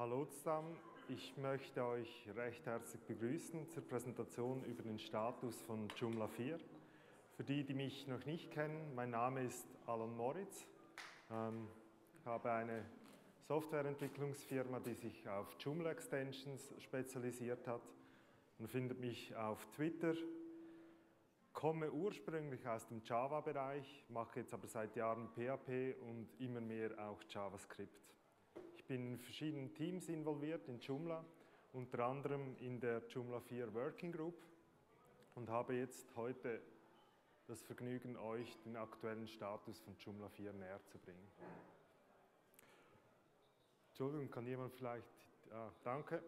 Hallo zusammen, ich möchte euch recht herzlich begrüßen zur Präsentation über den Status von Joomla 4. Für die, die mich noch nicht kennen, mein Name ist Alan Moritz. Ich habe eine Softwareentwicklungsfirma, die sich auf Joomla Extensions spezialisiert hat. Man findet mich auf Twitter, komme ursprünglich aus dem Java-Bereich, mache jetzt aber seit Jahren PHP und immer mehr auch JavaScript. Ich bin in verschiedenen Teams involviert in Joomla, unter anderem in der Joomla 4 Working Group und habe jetzt heute das Vergnügen, euch den aktuellen Status von Joomla 4 näher zu bringen. Entschuldigung, kann jemand vielleicht... danke.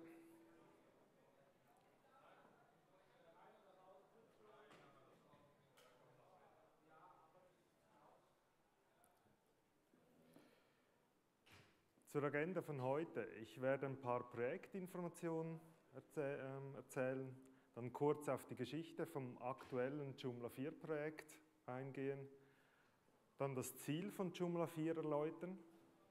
Zur Agenda von heute. Ich werde ein paar Projektinformationen erzählen, dann kurz auf die Geschichte vom aktuellen Joomla 4 Projekt eingehen, dann das Ziel von Joomla 4 erläutern,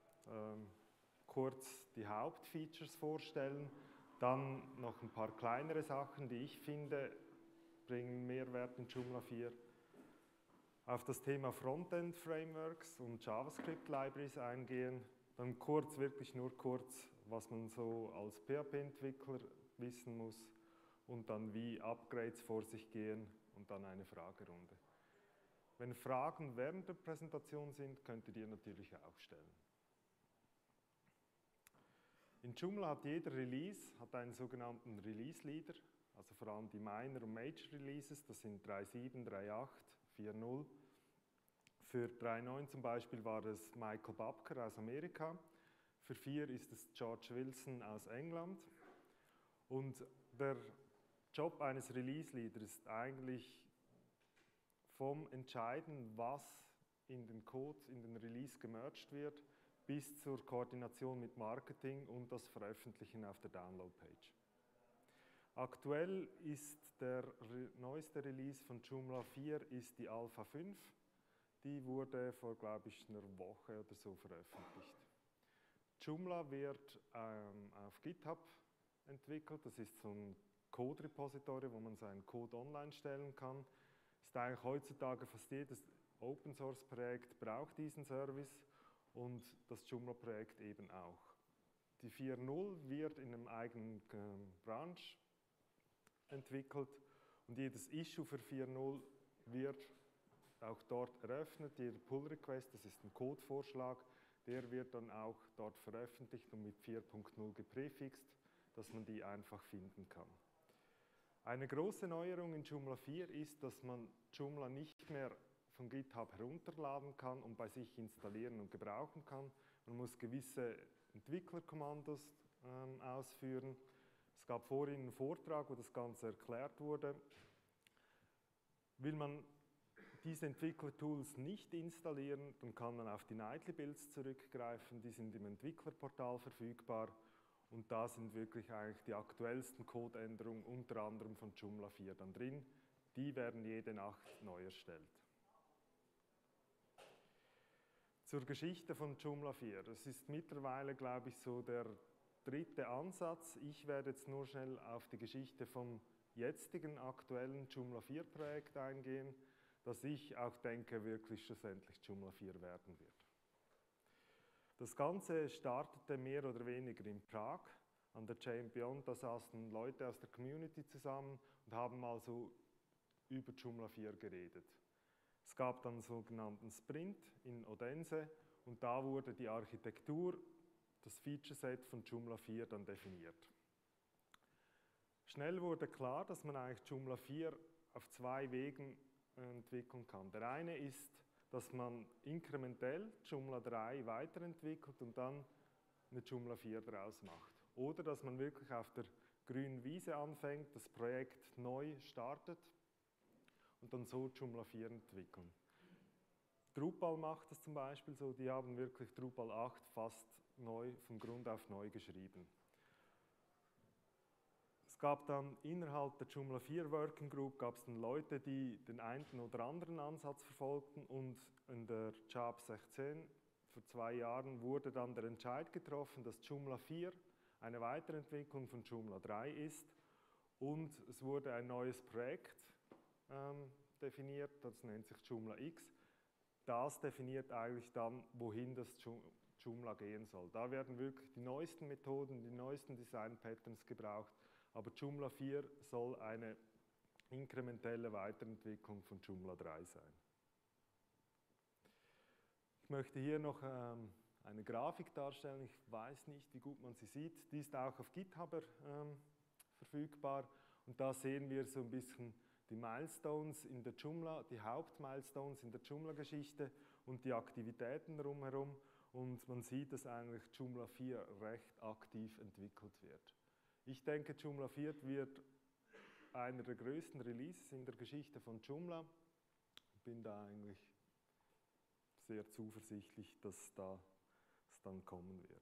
kurz die Hauptfeatures vorstellen, dann noch ein paar kleinere Sachen, die ich finde, bringen Mehrwert in Joomla 4. Auf das Thema Frontend-Frameworks und JavaScript-Libraries eingehen, dann kurz, wirklich nur kurz, was man so als PHP-Entwickler wissen muss und dann wie Upgrades vor sich gehen und dann eine Fragerunde. Wenn Fragen während der Präsentation sind, könnt ihr die natürlich auch stellen. In Joomla hat jeder Release einen sogenannten Release-Leader, also vor allem die Minor- und Major-Releases, das sind 3.7, 3.8, 4.0. Für 3.9 zum Beispiel war es Michael Babker aus Amerika, für 4 ist es George Wilson aus England. Und der Job eines Release-Leaders ist eigentlich vom Entscheiden, was in den Code, in den Release gemerged wird, bis zur Koordination mit Marketing und das Veröffentlichen auf der Download-Page. Aktuell ist der neueste Release von Joomla 4 ist die Alpha 5. Die wurde vor, glaube ich, einer Woche oder so veröffentlicht. Joomla wird auf GitHub entwickelt. Das ist so ein Code-Repository, wo man seinen Code online stellen kann. Ist eigentlich heutzutage fast jedes Open-Source-Projekt braucht diesen Service und das Joomla-Projekt eben auch. Die 4.0 wird in einem eigenen Branch entwickelt und jedes Issue für 4.0 wird auch dort eröffnet. Jeder Pull-Request, das ist ein Codevorschlag, der wird dann auch dort veröffentlicht und mit 4.0 gepräfixt, dass man die einfach finden kann. Eine große Neuerung in Joomla 4 ist, dass man Joomla nicht mehr von GitHub herunterladen kann und bei sich installieren und gebrauchen kann. Man muss gewisse Entwicklerkommandos ausführen. Es gab vorhin einen Vortrag, wo das Ganze erklärt wurde. Will man diese Entwicklertools nicht installieren, dann kann man auf die Nightly Builds zurückgreifen, die sind im Entwicklerportal verfügbar und da sind wirklich eigentlich die aktuellsten Codeänderungen, unter anderem von Joomla 4 dann drin. Die werden jede Nacht neu erstellt. Zur Geschichte von Joomla 4. Das ist mittlerweile, glaube ich, so der dritte Ansatz. Ich werde jetzt nur schnell auf die Geschichte vom jetzigen aktuellen Joomla 4 Projekt eingehen, dass ich auch denke, wirklich schlussendlich Joomla 4 werden wird. Das Ganze startete mehr oder weniger in Prag. An der JM Beyond, da saßen Leute aus der Community zusammen und haben mal so über Joomla 4 geredet. Es gab dann einen sogenannten Sprint in Odense und da wurde die Architektur, das Feature-Set von Joomla 4 dann definiert. Schnell wurde klar, dass man eigentlich Joomla 4 auf zwei Wegen entwickeln kann. Der eine ist, dass man inkrementell Joomla 3 weiterentwickelt und dann eine Joomla 4 daraus macht. Oder dass man wirklich auf der grünen Wiese anfängt, das Projekt neu startet und dann so Joomla 4 entwickeln. Drupal macht das zum Beispiel so, die haben wirklich Drupal 8 fast neu, von Grund auf neu geschrieben. Es gab dann innerhalb der Joomla 4 Working Group gab es dann Leute, die den einen oder anderen Ansatz verfolgten und in der JAB 16 vor 2 Jahren wurde dann der Entscheid getroffen, dass Joomla 4 eine Weiterentwicklung von Joomla 3 ist und es wurde ein neues Projekt definiert, das nennt sich Joomla X. Das definiert eigentlich dann, wohin das Joomla gehen soll. Da werden wirklich die neuesten Methoden, die neuesten Design-Patterns gebraucht, aber Joomla 4 soll eine inkrementelle Weiterentwicklung von Joomla 3 sein. Ich möchte hier noch eine Grafik darstellen. Ich weiß nicht, wie gut man sie sieht. Die ist auch auf GitHub verfügbar. Und da sehen wir so ein bisschen die Milestones in der Joomla, die Hauptmilestones in der Joomla-Geschichte und die Aktivitäten drumherum. Und man sieht, dass eigentlich Joomla 4 recht aktiv entwickelt wird. Ich denke, Joomla 4 wird einer der größten Releases in der Geschichte von Joomla. Ich bin da eigentlich sehr zuversichtlich, dass es dann kommen wird.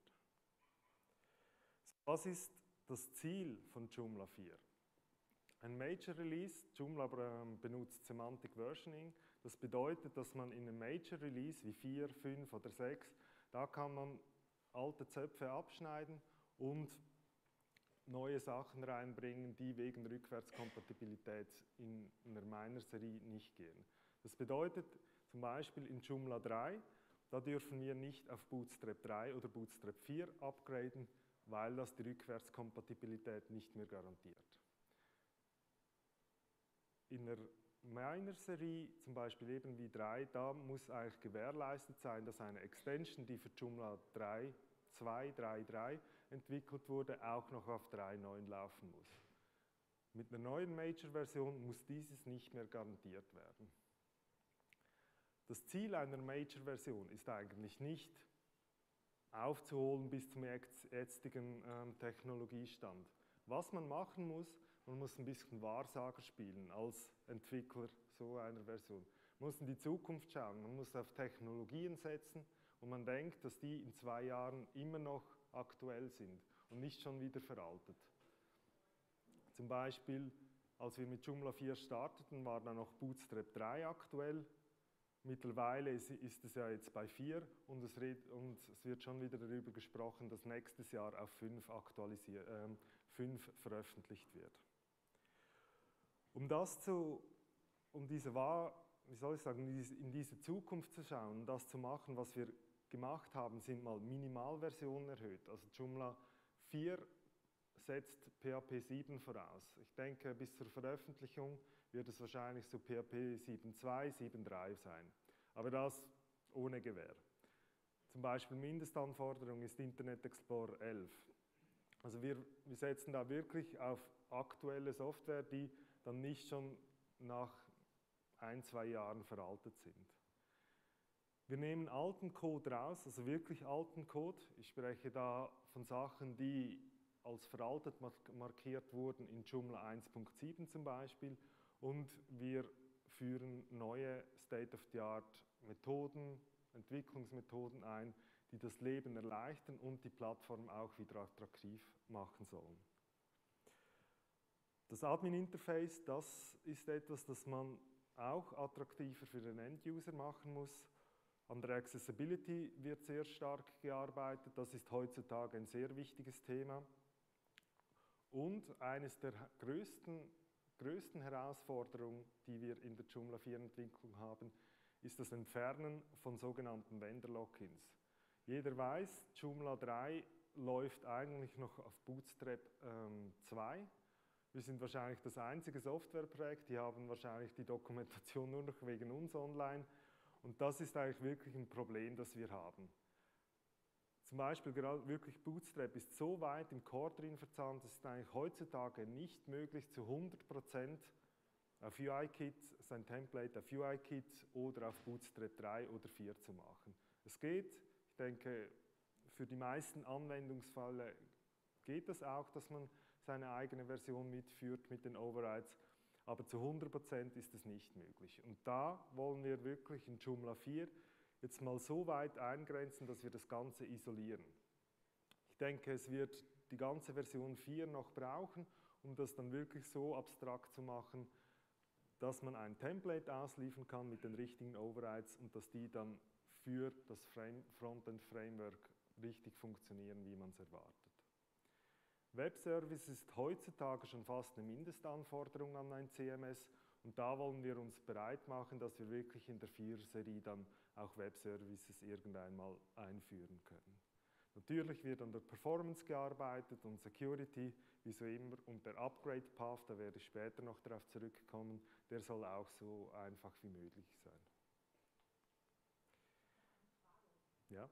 Was ist das Ziel von Joomla 4? Ein Major Release, Joomla benutzt Semantic Versioning. Das bedeutet, dass man in einem Major Release wie 4, 5 oder 6, da kann man alte Zöpfe abschneiden und neue Sachen reinbringen, die wegen Rückwärtskompatibilität in einer Miner-Serie nicht gehen. Das bedeutet zum Beispiel in Joomla 3, da dürfen wir nicht auf Bootstrap 3 oder Bootstrap 4 upgraden, weil das die Rückwärtskompatibilität nicht mehr garantiert. In der Miner-Serie, zum Beispiel eben wie 3, da muss eigentlich gewährleistet sein, dass eine Extension, die für Joomla 3.2, 3.3 entwickelt wurde, auch noch auf 3.9 laufen muss. Mit einer neuen Major-Version muss dieses nicht mehr garantiert werden. Das Ziel einer Major-Version ist eigentlich nicht aufzuholen bis zum jetzigen Technologiestand. Was man machen muss, man muss ein bisschen Wahrsager spielen als Entwickler so einer Version. Man muss in die Zukunft schauen, man muss auf Technologien setzen und man denkt, dass die in 2 Jahren immer noch aktuell sind und nicht schon wieder veraltet. Zum Beispiel, als wir mit Joomla 4 starteten, war dann noch Bootstrap 3 aktuell. Mittlerweile ist es ja jetzt bei 4 und es wird schon wieder darüber gesprochen, dass nächstes Jahr auf 5 veröffentlicht wird. In diese Zukunft zu schauen, das zu machen, was wir gemacht haben, sind mal Minimalversionen erhöht. Also Joomla 4 setzt PHP 7 voraus. Ich denke, bis zur Veröffentlichung wird es wahrscheinlich so PHP 7.2, 7.3 sein. Aber das ohne Gewähr. Zum Beispiel Mindestanforderung ist Internet Explorer 11. Also wir setzen da wirklich auf aktuelle Software, die dann nicht schon nach 1, 2 Jahren veraltet sind. Wir nehmen alten Code raus, also wirklich alten Code. Ich spreche da von Sachen, die als veraltet markiert wurden in Joomla 1.7 zum Beispiel. Und wir führen neue State-of-the-Art Methoden, Entwicklungsmethoden ein, die das Leben erleichtern und die Plattform auch wieder attraktiv machen sollen. Das Admin-Interface, das ist etwas, das man auch attraktiver für den End-User machen muss. An der Accessibility wird sehr stark gearbeitet, das ist heutzutage ein sehr wichtiges Thema. Und eines der größten Herausforderungen, die wir in der Joomla 4 Entwicklung haben, ist das Entfernen von sogenannten Vendor-Lock-ins. Jeder weiß, Joomla 3 läuft eigentlich noch auf Bootstrap 2. Wir sind wahrscheinlich das einzige Softwareprojekt, die haben wahrscheinlich die Dokumentation nur noch wegen uns online. Und das ist eigentlich wirklich ein Problem, das wir haben. Zum Beispiel gerade wirklich Bootstrap ist so weit im Core drin verzahnt, dass es eigentlich heutzutage nicht möglich zu 100% auf UIKit, sein Template auf UIKit oder auf Bootstrap 3 oder 4 zu machen. Es geht, ich denke, für die meisten Anwendungsfälle geht das auch, dass man seine eigene Version mitführt mit den Overrides, aber zu 100% ist es nicht möglich. Und da wollen wir wirklich in Joomla 4 jetzt mal so weit eingrenzen, dass wir das Ganze isolieren. Ich denke, es wird die ganze Version 4 noch brauchen, um das dann wirklich so abstrakt zu machen, dass man ein Template ausliefern kann mit den richtigen Overrides und dass die dann für das Frontend-Framework richtig funktionieren, wie man es erwartet. Webservice ist heutzutage schon fast eine Mindestanforderung an ein CMS und da wollen wir uns bereit machen, dass wir wirklich in der 4er-Serie dann auch Webservices irgendwann mal einführen können. Natürlich wird an der Performance gearbeitet und Security, wie so immer, und der Upgrade Path, da werde ich später noch darauf zurückkommen, der soll auch so einfach wie möglich sein. Ja?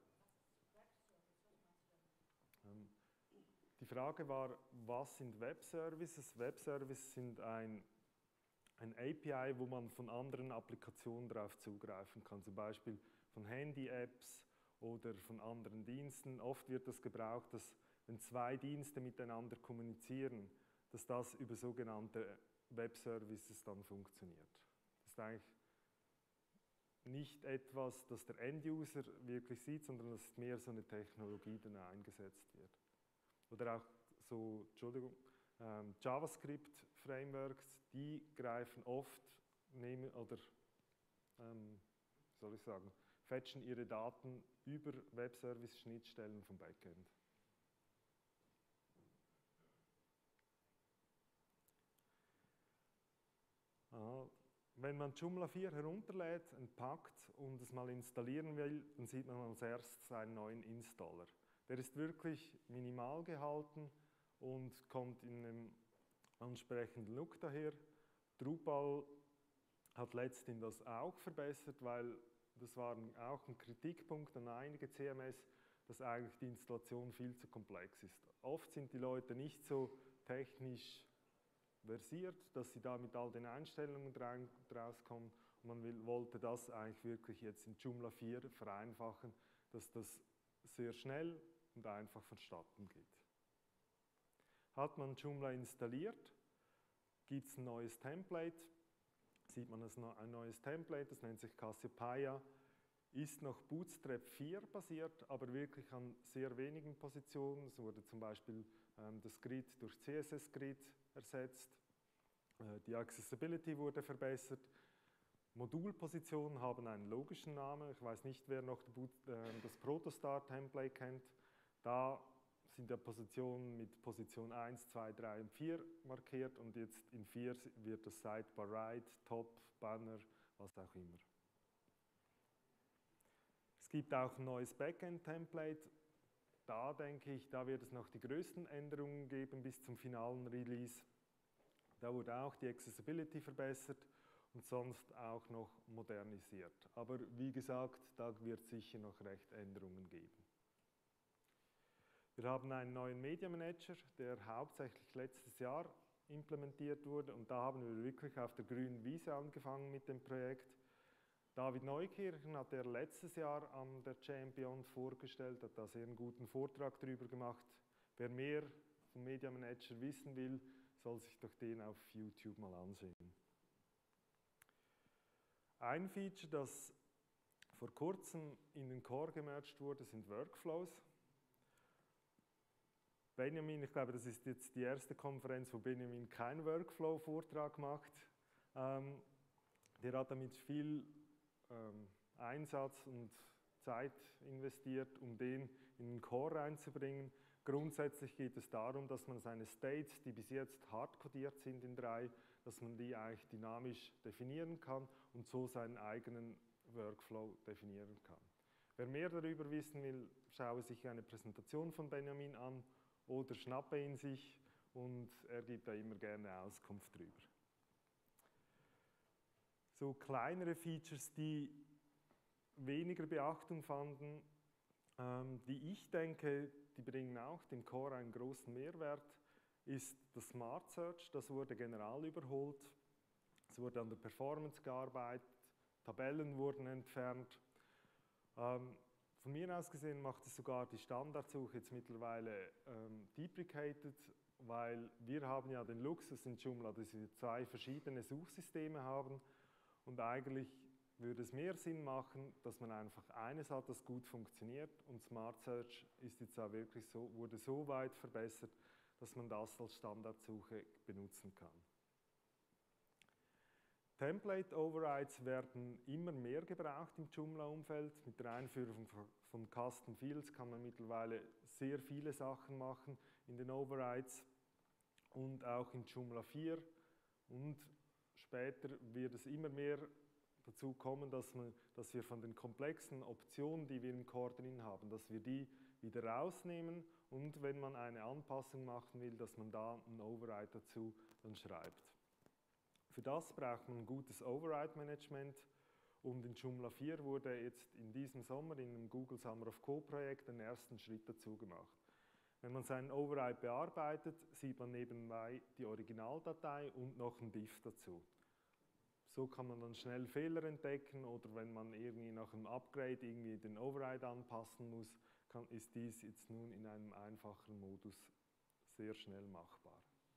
Die Frage war, was sind Webservices? Webservices sind ein API, wo man von anderen Applikationen darauf zugreifen kann, zum Beispiel von Handy-Apps oder von anderen Diensten. Oft wird das gebraucht, dass wenn zwei Dienste miteinander kommunizieren, dass das über sogenannte Webservices dann funktioniert. Das ist eigentlich nicht etwas, das der End-User wirklich sieht, sondern das ist mehr so eine Technologie, die dann eingesetzt wird. Oder auch so, JavaScript-Frameworks, die greifen oft, fetchen ihre Daten über Webservice-Schnittstellen vom Backend. Wenn man Joomla 4 herunterlädt, entpackt und es mal installieren will, dann sieht man als erstes einen neuen Installer. Der ist wirklich minimal gehalten und kommt in einem ansprechenden Look daher. Drupal hat letztendlich das auch verbessert, weil das war auch ein Kritikpunkt an einige CMS, dass eigentlich die Installation viel zu komplex ist. Oft sind die Leute nicht so technisch versiert, dass sie da mit all den Einstellungen rauskommen. Und man wollte das eigentlich wirklich jetzt in Joomla 4 vereinfachen, dass das sehr schnell und einfach vonstatten geht. Hat man Joomla installiert, gibt es ein neues Template, sieht man ein neues Template, das nennt sich Cassiopeia, ist noch Bootstrap 4 basiert, aber wirklich an sehr wenigen Positionen. Es wurde zum Beispiel das Grid durch CSS Grid ersetzt, die Accessibility wurde verbessert, Modulpositionen haben einen logischen Namen. Ich weiß nicht, wer noch das Protostar-Template kennt. Da sind ja Positionen mit Position 1, 2, 3 und 4 markiert und jetzt in 4 wird das Sidebar Right, Top, Banner, was auch immer. Es gibt auch ein neues Backend-Template. Da denke ich, da wird es noch die größten Änderungen geben bis zum finalen Release. Da wurde auch die Accessibility verbessert und sonst auch noch modernisiert. Aber wie gesagt, da wird es sicher noch recht Änderungen geben. Wir haben einen neuen Media Manager, der hauptsächlich letztes Jahr implementiert wurde und da haben wir wirklich auf der grünen Wiese angefangen mit dem Projekt. David Neukirchen hat er letztes Jahr an der Champion vorgestellt, hat da sehr einen guten Vortrag darüber gemacht. Wer mehr vom Media Manager wissen will, soll sich doch den auf YouTube mal ansehen. Ein Feature, das vor kurzem in den Core gemerged wurde, sind Workflows. Benjamin, ich glaube, das ist jetzt die erste Konferenz, wo Benjamin keinen Workflow-Vortrag macht. Der hat damit viel Einsatz und Zeit investiert, um den in den Core reinzubringen. Grundsätzlich geht es darum, dass man seine States, die bis jetzt hardcodiert sind in 3, dass man die eigentlich dynamisch definieren kann und so seinen eigenen Workflow definieren kann. Wer mehr darüber wissen will, schaue sich eine Präsentation von Benjamin an oder schnappe ihn sich und er gibt da immer gerne Auskunft drüber. So kleinere Features, die weniger Beachtung fanden, die ich denke, die bringen auch dem Core einen großen Mehrwert, ist das Smart Search. Das wurde general überholt. Es wurde an der Performance gearbeitet, Tabellen wurden entfernt. Von mir aus gesehen macht es sogar die Standardsuche jetzt mittlerweile deprecated, weil wir haben ja den Luxus in Joomla, dass wir 2 verschiedene Suchsysteme haben und eigentlich würde es mehr Sinn machen, dass man einfach eines hat, das gut funktioniert und Smart Search ist jetzt auch wirklich wurde so weit verbessert, dass man das als Standardsuche benutzen kann. Template Overrides werden immer mehr gebraucht im Joomla-Umfeld. Mit der Einführung von Custom Fields kann man mittlerweile sehr viele Sachen machen. in den Overrides und auch in Joomla 4. Und später wird es immer mehr dazu kommen, dass wir von den komplexen Optionen, die wir im Core drin haben, dass wir die wieder rausnehmen und wenn man eine Anpassung machen will, dass man da einen Override dazu dann schreibt. Für das braucht man ein gutes Override-Management und in Joomla 4 wurde jetzt in diesem Sommer in einem Google Summer of Code Projekt den ersten Schritt dazu gemacht. Wenn man seinen Override bearbeitet, sieht man nebenbei die Originaldatei und noch ein Diff dazu. So kann man dann schnell Fehler entdecken oder wenn man irgendwie nach einem Upgrade irgendwie den Override anpassen muss, ist dies jetzt nun in einem einfachen Modus sehr schnell machbar.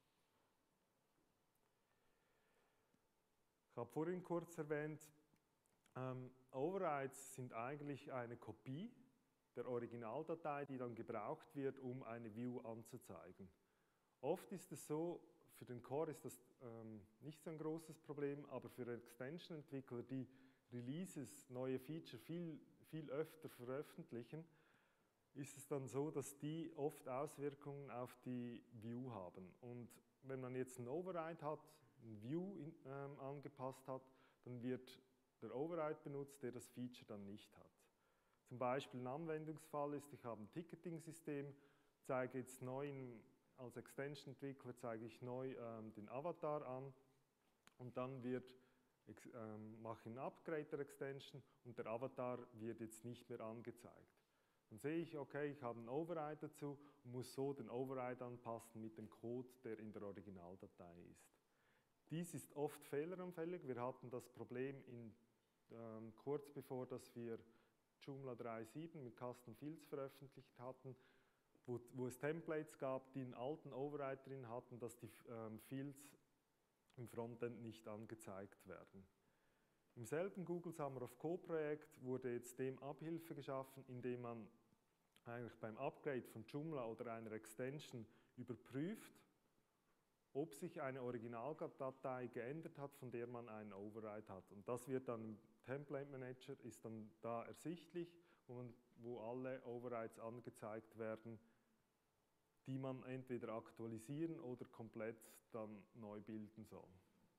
Ich habe vorhin kurz erwähnt, Overrides sind eigentlich eine Kopie der Originaldatei, die dann gebraucht wird, um eine View anzuzeigen. Oft ist es so, für den Core ist das nicht so ein großes Problem, aber für Extension-Entwickler, die Releases, neue Feature viel öfter veröffentlichen, ist es dann so, dass die oft Auswirkungen auf die View haben. Und wenn man jetzt einen Override hat, eine View angepasst hat, dann wird der Override benutzt, der das Feature dann nicht hat. Zum Beispiel ein Anwendungsfall ist, ich habe ein Ticketing-System, zeige jetzt neu, als Extension-Entwickler zeige ich neu den Avatar an und dann mache ich ein Upgrade der Extension und der Avatar wird jetzt nicht mehr angezeigt. Dann sehe ich, okay, ich habe einen Override dazu und muss so den Override anpassen mit dem Code, der in der Originaldatei ist. Dies ist oft fehleranfällig. Wir hatten das Problem kurz bevor dass wir Joomla 3.7 mit Custom Fields veröffentlicht hatten, wo es Templates gab, die einen alten Override drin hatten, dass die Fields im Frontend nicht angezeigt werden. Im selben Google Summer of Code Projekt wurde jetzt dem Abhilfe geschaffen, indem man eigentlich beim Upgrade von Joomla oder einer Extension überprüft, ob sich eine Originaldatei geändert hat, von der man einen Override hat. Und das wird dann im Template Manager, ist dann da ersichtlich, wo alle Overrides angezeigt werden, die man entweder aktualisieren oder komplett dann neu bilden soll.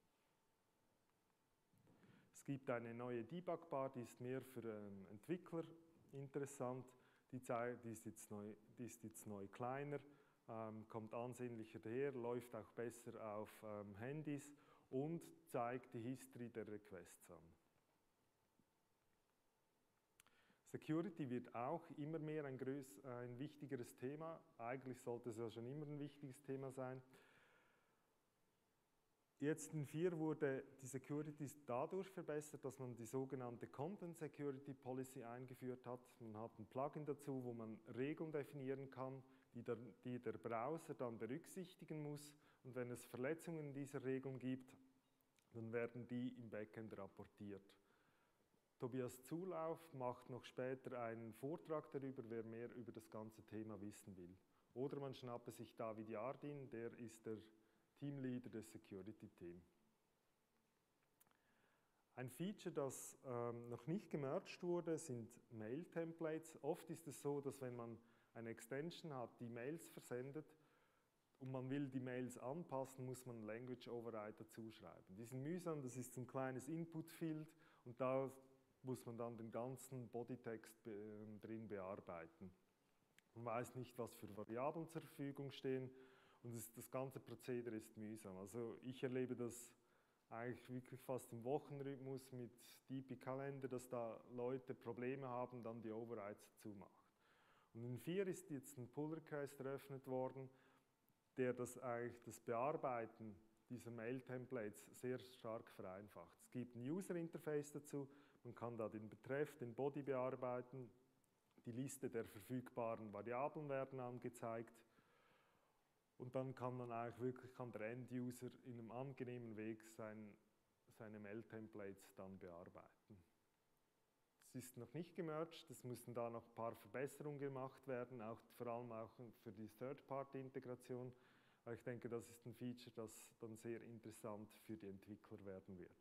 Es gibt eine neue Debug-Bar, die ist mehr für Entwickler interessant, die ist jetzt neu kleiner, kommt ansehnlicher daher, läuft auch besser auf Handys und zeigt die History der Requests an. Security wird auch immer mehr ein wichtigeres Thema. Eigentlich sollte es ja schon immer ein wichtiges Thema sein. Jetzt in 4 wurde die Security dadurch verbessert, dass man die sogenannte Content Security Policy eingeführt hat. Man hat ein Plugin dazu, wo man Regeln definieren kann, die der Browser dann berücksichtigen muss. Und wenn es Verletzungen dieser Regeln gibt, dann werden die im Backend rapportiert. Tobias Zulauf macht noch später einen Vortrag darüber, wer mehr über das ganze Thema wissen will. Oder man schnappe sich David Jardin, der ist der Teamleader des Security-Team. Ein Feature, das noch nicht gemerged wurde, sind Mail-Templates. Oft ist es so, dass wenn man eine Extension hat, die Mails versendet und man will die Mails anpassen, muss man Language Override dazu schreiben. Die sind mühsam, das ist ein kleines Input-Field und da muss man dann den ganzen Bodytext drin bearbeiten. Man weiß nicht, was für Variablen zur Verfügung stehen und das ganze Prozedere ist mühsam. Also ich erlebe das eigentlich wirklich fast im Wochenrhythmus mit DP Kalender, dass da Leute Probleme haben, dann die Overrides dazu machen. Und in 4 ist jetzt ein Pull Request eröffnet worden, der das Bearbeiten dieser Mail-Templates sehr stark vereinfacht. Es gibt ein User-Interface dazu, man kann da den Betreff, den Body bearbeiten, die Liste der verfügbaren Variablen werden angezeigt und dann kann der End-User in einem angenehmen Weg seine Mail-Templates dann bearbeiten. Es ist noch nicht gemerged, es müssen da noch ein paar Verbesserungen gemacht werden, vor allem auch für die Third-Party-Integration. Aber ich denke, das ist ein Feature, das dann sehr interessant für die Entwickler werden wird.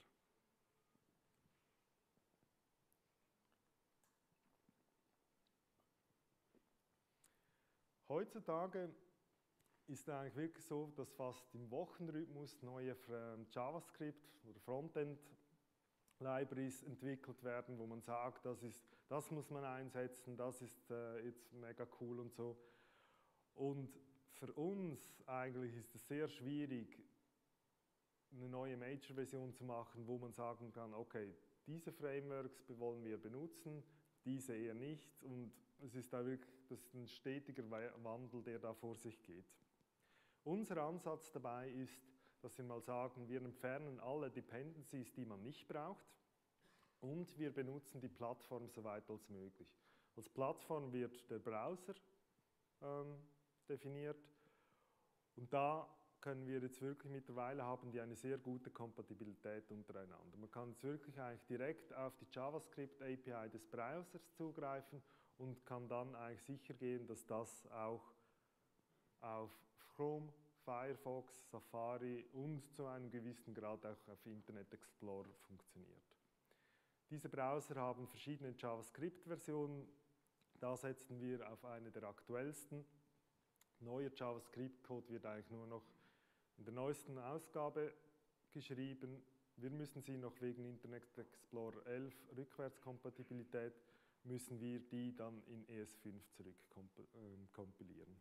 Heutzutage ist eigentlich wirklich so, dass fast im Wochenrhythmus neue JavaScript oder Frontend-Libraries entwickelt werden, wo man sagt, das muss man einsetzen, das ist jetzt mega cool und so. Und für uns eigentlich ist es sehr schwierig, eine neue Major-Version zu machen, wo man sagen kann, okay, diese Frameworks wollen wir benutzen, diese eher nicht. Und es ist da wirklich, das ist ein stetiger Wandel, der da vor sich geht. Unser Ansatz dabei ist, dass wir mal sagen, wir entfernen alle Dependencies, die man nicht braucht, und wir benutzen die Plattform so weit als möglich. Als Plattform wird der Browser definiert, und da können wir jetzt wirklich mittlerweile haben die eine sehr gute Kompatibilität untereinander. Man kann jetzt wirklich eigentlich direkt auf die JavaScript API des Browsers zugreifen und kann dann eigentlich sicher gehen, dass das auch auf Chrome, Firefox, Safari und zu einem gewissen Grad auch auf Internet Explorer funktioniert. Diese Browser haben verschiedene JavaScript-Versionen. Da setzen wir auf eine der aktuellsten. Neuer JavaScript-Code wird eigentlich nur noch in der neuesten Ausgabe geschrieben. Wir müssen sie noch wegen Internet Explorer 11 Rückwärtskompatibilität, müssen wir die dann in ES5 zurückkompilieren.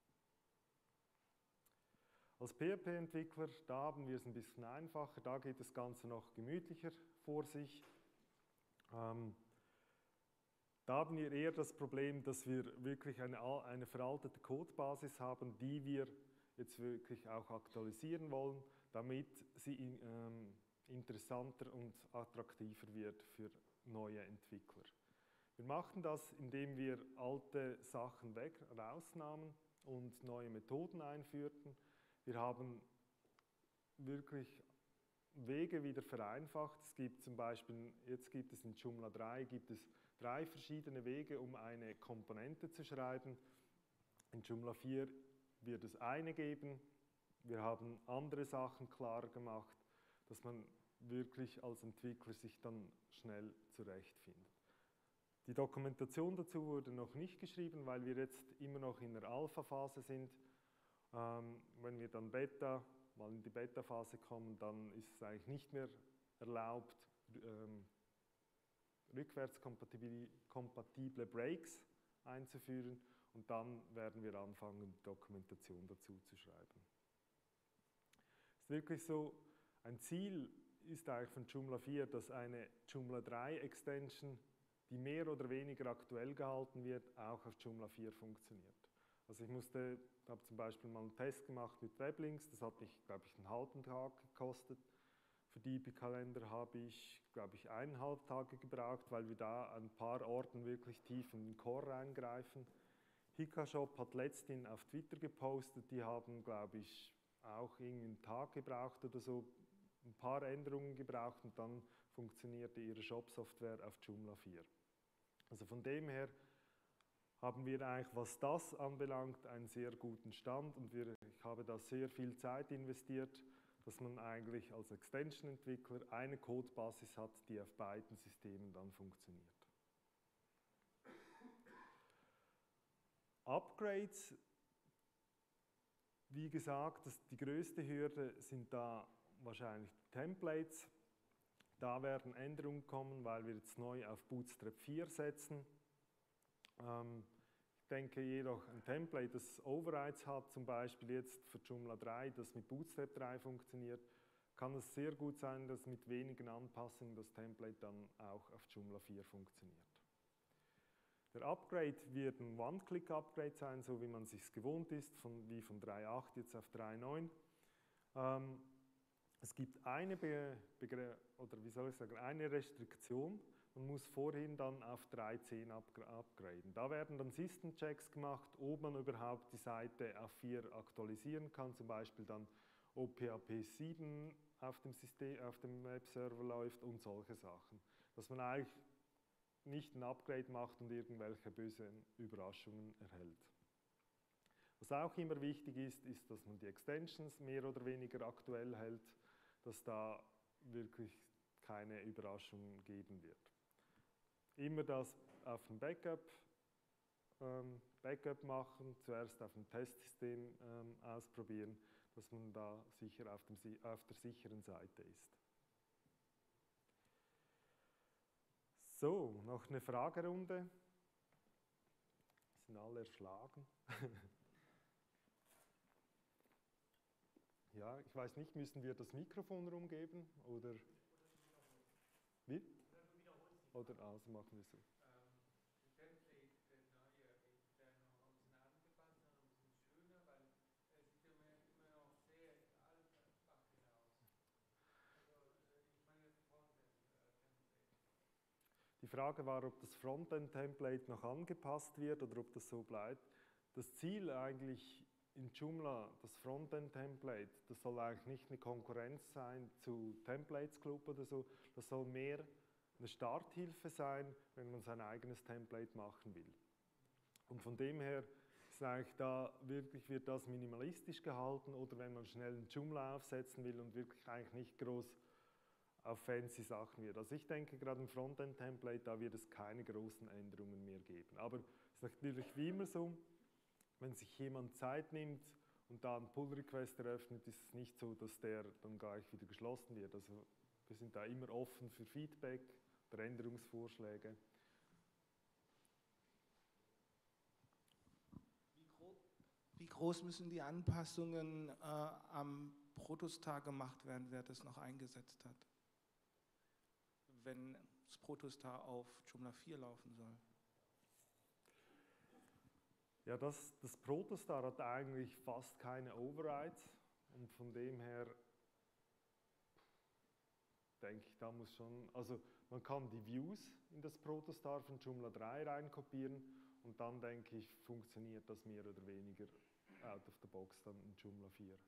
Als PHP-Entwickler, da haben wir es ein bisschen einfacher, da geht das Ganze noch gemütlicher vor sich. Da haben wir eher das Problem, dass wir wirklich eine veraltete Codebasis haben, die wir jetzt wirklich auch aktualisieren wollen, damit sie interessanter und attraktiver wird für neue Entwickler. Wir machen das, indem wir alte Sachen rausnahmen und neue Methoden einführten. Wir haben wirklich Wege wieder vereinfacht. Es gibt zum Beispiel, jetzt gibt es in Joomla 3, gibt es 3 verschiedene Wege, um eine Komponente zu schreiben. In Joomla 4 wird es eine geben. Wir haben andere Sachen klar gemacht, dass man wirklich als Entwickler sich dann schnell zurechtfindet. Die Dokumentation dazu wurde noch nicht geschrieben, weil wir jetzt immer noch in der Alpha-Phase sind. Wenn wir dann mal in die Beta-Phase kommen, dann ist es eigentlich nicht mehr erlaubt, rückwärtskompatible Breaks einzuführen, und dann werden wir anfangen, Dokumentation dazu zu schreiben. Es ist wirklich so, ein Ziel ist eigentlich von Joomla 4, dass eine Joomla 3 Extension, die mehr oder weniger aktuell gehalten wird, auch auf Joomla 4 funktioniert. Also ich habe zum Beispiel mal einen Test gemacht mit Weblinks, das hat mich, glaube ich, einen halben Tag gekostet. Für DB-Kalender habe ich, glaube ich, 1,5 Tage gebraucht, weil wir da an ein paar Orten wirklich tief in den Core reingreifen. Hikashop hat letztens auf Twitter gepostet, die haben, glaube ich, auch irgendwie einen Tag gebraucht oder so, ein paar Änderungen gebraucht, und dann funktionierte ihre Shop-Software auf Joomla 4. Also von dem her haben wir eigentlich, was das anbelangt, einen sehr guten Stand, und ich habe da sehr viel Zeit investiert, dass man eigentlich als Extension-Entwickler eine Codebasis hat, die auf beiden Systemen dann funktioniert. Upgrades, wie gesagt, die größte Hürde sind da wahrscheinlich Templates. Da werden Änderungen kommen, weil wir jetzt neu auf Bootstrap 4 setzen. Ich denke jedoch, ein Template, das Overrides hat, zum Beispiel jetzt für Joomla 3, das mit Bootstrap 3 funktioniert, kann es sehr gut sein, dass mit wenigen Anpassungen das Template dann auch auf Joomla 4 funktioniert. Der Upgrade wird ein One-Click-Upgrade sein, so wie man es sich gewohnt ist, wie von 3.8 jetzt auf 3.9. Es gibt eine Restriktion. Man muss vorhin dann auf 3.10 upgraden. Da werden dann System-Checks gemacht, ob man überhaupt die Seite auf 4 aktualisieren kann, zum Beispiel dann ob PHP 7 auf dem Webserver läuft und solche Sachen. Dass man eigentlich nicht ein Upgrade macht und irgendwelche bösen Überraschungen erhält. Was auch immer wichtig ist, ist, dass man die Extensions mehr oder weniger aktuell hält, dass da wirklich keine Überraschungen geben wird. Immer das auf dem Backup Backup machen, zuerst auf dem Testsystem ausprobieren, dass man da sicher auf der sicheren Seite ist. So, noch eine Fragerunde. Sind alle erschlagen? Ja, ich weiß nicht, müssen wir das Mikrofon rumgeben oder wie? Oder also machen wir so. Die Frage war, ob das Frontend-Template noch angepasst wird oder ob das so bleibt. Das Ziel eigentlich in Joomla, das Frontend-Template, das soll eigentlich nicht eine Konkurrenz sein zu Templates Club oder so. Das soll mehr eine Starthilfe sein, wenn man sein eigenes Template machen will. Und von dem her ist eigentlich da wirklich, wird das minimalistisch gehalten, oder wenn man schnell einen Joomla aufsetzen will und wirklich eigentlich nicht groß auf fancy Sachen wird. Also ich denke, gerade im Frontend-Template, da wird es keine großen Änderungen mehr geben. Aber es ist natürlich wie immer so, wenn sich jemand Zeit nimmt und da einen Pull-Request eröffnet, ist es nicht so, dass der dann gleich wieder geschlossen wird. Also wir sind da immer offen für Feedback oder Änderungsvorschläge. Wie groß müssen die Anpassungen am Protostar gemacht werden, wer das noch eingesetzt hat, wenn das Protostar auf Joomla 4 laufen soll? Ja, das Protostar hat eigentlich fast keine Overrides und von dem her denke ich, da muss schon, also man kann die Views in das Protostar von Joomla 3 reinkopieren und dann denke ich, funktioniert das mehr oder weniger out of the box dann in Joomla 4.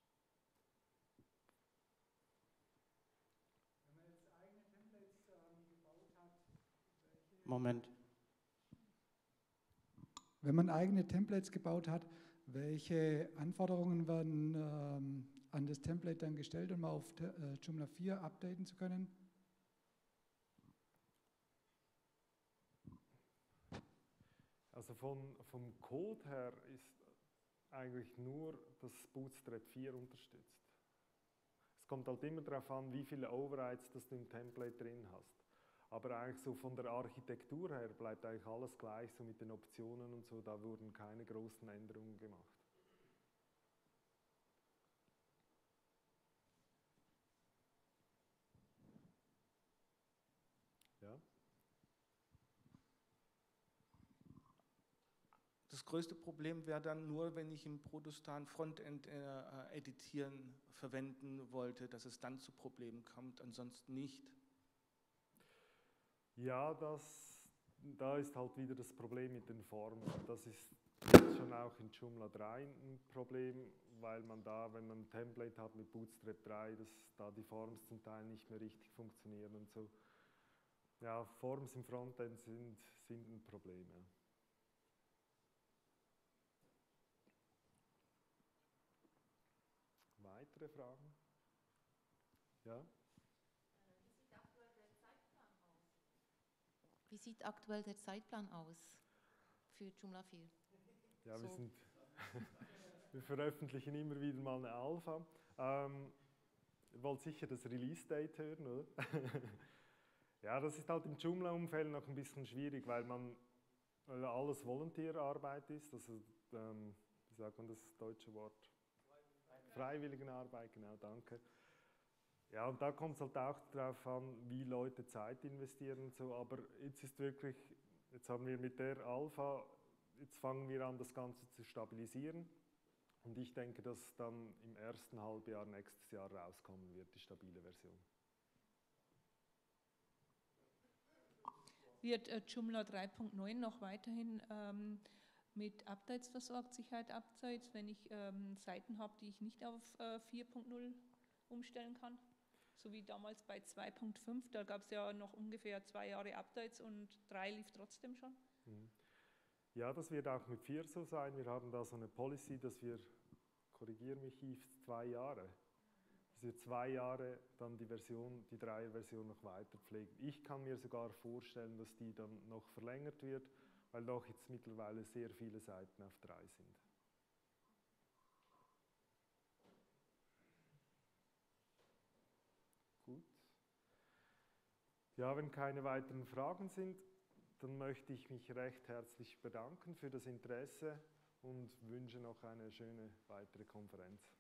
Wenn man jetzt eigene Templates gebaut hat, Moment. Wenn man eigene Templates gebaut hat, welche Anforderungen werden an das Template dann gestellt, um auf Joomla 4 updaten zu können? Also vom Code her ist eigentlich nur das Bootstrap 4 unterstützt. Es kommt halt immer darauf an, wie viele Overrides das du im Template drin hast. Aber eigentlich so von der Architektur her bleibt eigentlich alles gleich, so mit den Optionen und so, da wurden keine großen Änderungen gemacht. Ja? Das größte Problem wäre dann nur, wenn ich im Protostar ein Frontend editieren verwenden wollte, dass es dann zu Problemen kommt, ansonsten nicht. Ja, da ist halt wieder das Problem mit den Formen. Das ist schon auch in Joomla 3 ein Problem, weil man da, wenn man ein Template hat mit Bootstrap 3, dass da die Forms zum Teil nicht mehr richtig funktionieren und so. Ja, Forms im Frontend sind ein Problem. Ja. Weitere Fragen? Ja? Wie sieht aktuell der Zeitplan aus für Joomla 4? Ja, So. wir veröffentlichen immer wieder mal eine Alpha. Ihr wollt sicher das Release-Date hören, oder? Ja, das ist halt im Joomla-Umfeld noch ein bisschen schwierig, weil alles Volunteerarbeit ist. Also, wie sagt man das deutsche Wort? Freiwilligenarbeit, genau, danke. Ja, und da kommt es halt auch darauf an, wie Leute Zeit investieren und so, aber jetzt haben wir mit der Alpha, jetzt fangen wir an, das Ganze zu stabilisieren und ich denke, dass dann im ersten Halbjahr nächstes Jahr rauskommen wird, die stabile Version. Wird Joomla 3.9 noch weiterhin mit Updates versorgt, Sicherheit-Updates, wenn ich Seiten habe, die ich nicht auf 4.0 umstellen kann? So wie damals bei 2.5, da gab es ja noch ungefähr 2 Jahre Updates und 3 lief trotzdem schon. Ja, das wird auch mit 4 so sein. Wir haben da so eine Policy, dass wir, korrigiere mich Yves, 2 Jahre, dass wir 2 Jahre dann die 3er-Version noch weiter pflegen. Ich kann mir sogar vorstellen, dass die dann noch verlängert wird weil doch jetzt mittlerweile sehr viele Seiten auf 3 sind. Gut. Ja, wenn keine weiteren Fragen sind, dann möchte ich mich recht herzlich bedanken für das Interesse und wünsche noch eine schöne weitere Konferenz.